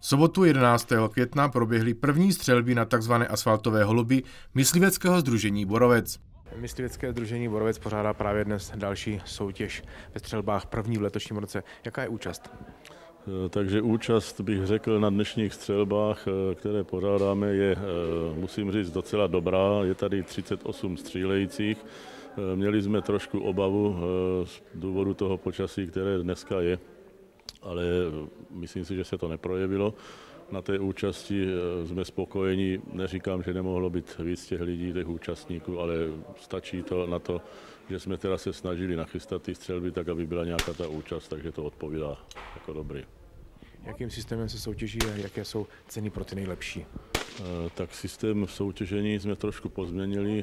sobotu 11. května proběhly první střelby na tzv. Asfaltové holuby mysliveckého sdružení Borovec. Myslivecké sdružení Borovec pořádá právě dnes další soutěž ve střelbách, první v letošním roce. Jaká je účast? Takže účast, bych řekl, na dnešních střelbách, které pořádáme, je, musím říct, docela dobrá. Je tady 38 střílejících. Měli jsme trošku obavu z důvodu toho počasí, které dneska je, ale myslím si, že se to neprojevilo. Na té účasti jsme spokojeni. Neříkám, že nemohlo být víc těch lidí, těch účastníků, ale stačí to na to, že jsme teda se snažili nachystat ty střelby tak, aby byla nějaká ta účast, takže to odpovídá jako dobrý. Jakým systémem se soutěží a jaké jsou ceny pro ty nejlepší? Tak systém soutěžení jsme trošku pozměnili,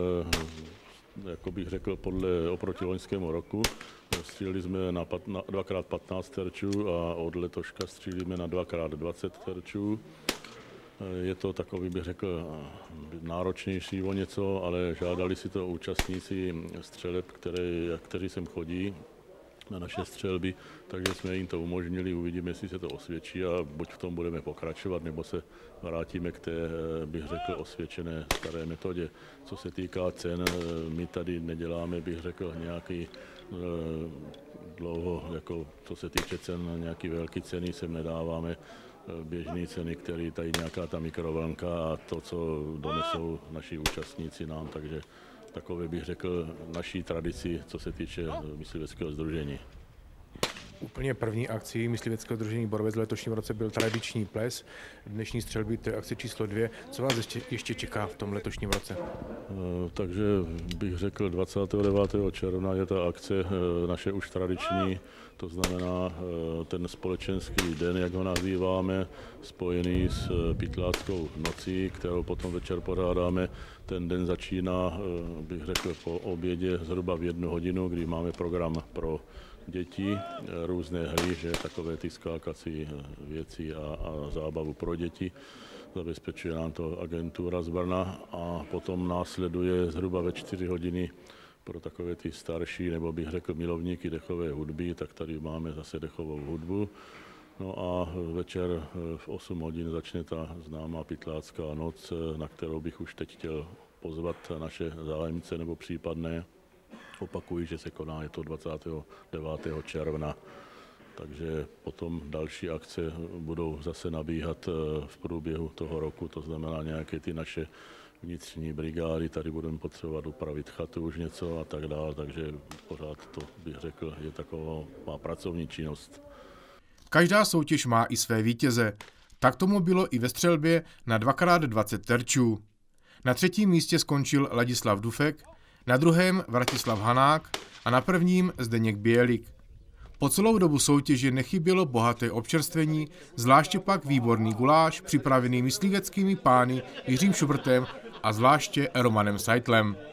jako bych řekl, oproti loňskému roku. Stříleli jsme na 2x15 terčů a od letoška střílíme na 2x20 terčů. Je to takový, bych řekl, náročnější o něco, ale žádali si to účastníci střeleb, kteří sem chodí na naše střelby, takže jsme jim to umožnili, uvidíme, jestli se to osvědčí a buď v tom budeme pokračovat, nebo se vrátíme k té, bych řekl, osvědčené staré metodě. Co se týká cen, my tady neděláme, bych řekl, nějaký dlouho, jako co se týče cen, nějaký velký ceny sem nedáváme, běžné ceny, které tady nějaká ta mikrovlnka a to, co donesou naši účastníci nám, takže takové bych řekl naší tradici, co se týče mysliveckého sdružení. Úplně první akcí mysliveckého sdružení Borovec v letošním roce byl tradiční ples. Dnešní střelby, to je akce číslo 2. Co vás ještě čeká v tom letošním roce? Takže bych řekl 29. června je ta akce naše už tradiční, to znamená ten společenský den, jak ho nazýváme, spojený s Pytláckou nocí, kterou potom večer pořádáme. Ten den začíná, bych řekl, po obědě zhruba v 1 hodinu, kdy máme program pro děti, různé hry, že takové ty skákací věci a zábavu pro děti. Zabezpečuje nám to agentura z Brna a potom následuje zhruba ve 4 hodiny pro takové ty starší, nebo bych řekl milovníky dechové hudby, tak tady máme zase dechovou hudbu. No a večer v 8 hodin začne ta známá Pytlácká noc, na kterou bych už teď chtěl pozvat naše zájemce nebo případné. Opakuji, že se koná, je to 29. června, takže potom další akce budou zase nabíhat v průběhu toho roku, to znamená nějaké ty naše vnitřní brigády, tady budeme potřebovat upravit chatu už něco a tak dále, takže pořád to bych řekl, je taková má pracovní činnost. Každá soutěž má i své vítěze. Tak tomu bylo i ve střelbě na 2x20 terčů. Na 3. místě skončil Ladislav Dufek, na 2. Vratislav Hanák a na 1. Zdeněk Bělik. Po celou dobu soutěže nechybělo bohaté občerstvení, zvláště pak výborný guláš připravený mysliveckými pány Jiřím Šubrtem a zvláště Romanem Seitlem.